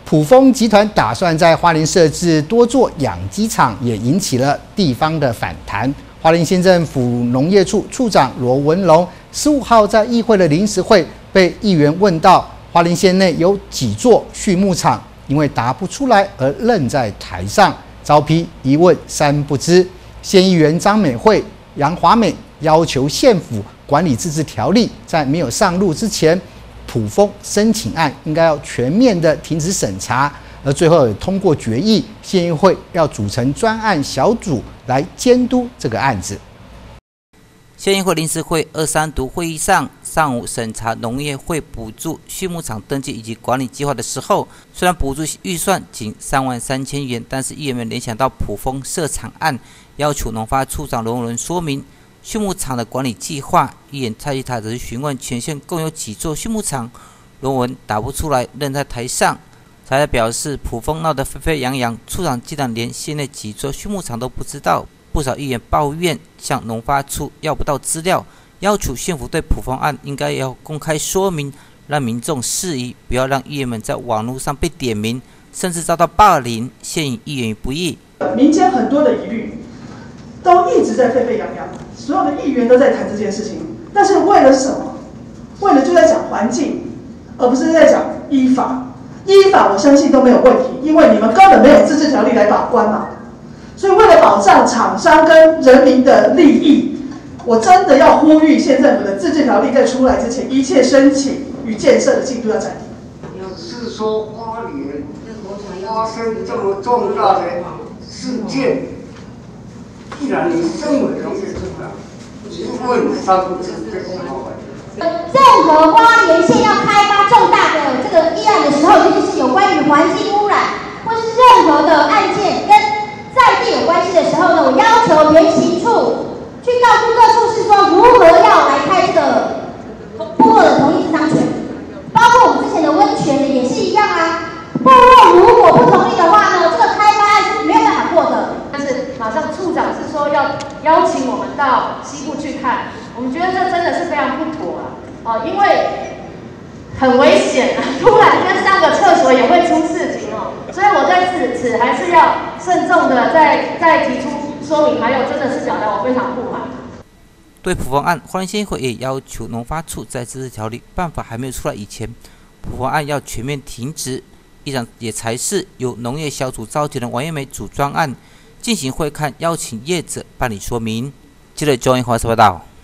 普丰集团打算在花莲设置多座养鸡场，也引起了地方的反弹。花莲县政府农业处处长罗文龙15号在议会的临时会被议员问到，花莲县内有几座畜牧场，因为答不出来而愣在台上，遭批一问三不知。县议员张美惠、杨华美要求县府管理自治条例在没有上路之前，普丰申请案应该要全面的停止审查，而最后也通过决议，县议会要组成专案小组来监督这个案子。 县议会临时会23读会议上午审查农业会补助畜牧场登记以及管理计划的时候，虽然补助预算仅33000元，但是议员们联想到普丰设厂案，要求农发处长罗文龙说明畜牧场的管理计划。议员蔡其他则是询问全县共有几座畜牧场，罗文答不出来，愣在台上。才表示普丰闹得沸沸扬扬，处长竟然连县内几座畜牧场都不知道。不少议员抱怨向农发处要不到资料，要求县府对普丰案应该要公开说明，让民众释疑，不要让议员们在网络上被点名，甚至遭到霸凌，陷于议员于不义。 民间很多的疑虑都一直在沸沸扬扬，所有的议员都在谈这件事情，但是为了什么？为了就在讲环境，而不是在讲依法。依法我相信都没有问题，因为你们根本没有自治条例来把关嘛。所以为了保障厂商跟人民的利益，我真的要呼吁县政府的自治条例在出来之前，一切申请与建设的进度要暂停。 要是说花莲发生这么重大的事件，既然你身为农业处长，一问三不知，这是好玩。 任何花莲县要开发重大的这个议案的时候，尤其是有关于环境污染或是任何的案件跟在地有关系的时候呢，我要求原行处去告诉各处室说如何要来开这个部落的同意执掌权，包括我们之前的温泉的也是一样啊。部落如果不同意的话呢，这个开发案是没有办法过的。 但是马上处长是说要邀请我们到西部去看，我们觉得这真的是非常不妥啊，因为很危险啊，突然间上个厕所也会出事情哦，所以我在此还是要慎重的再提出说明，还有真的是表达我非常不满。 对普丰案，花莲县议会也要求农发处在自治条例办法还没有出来以前，普丰案要全面停止。议长也才是由农业小组召集人王艳梅主专案进行会看，邀请业者办理说明。记者周英华报道。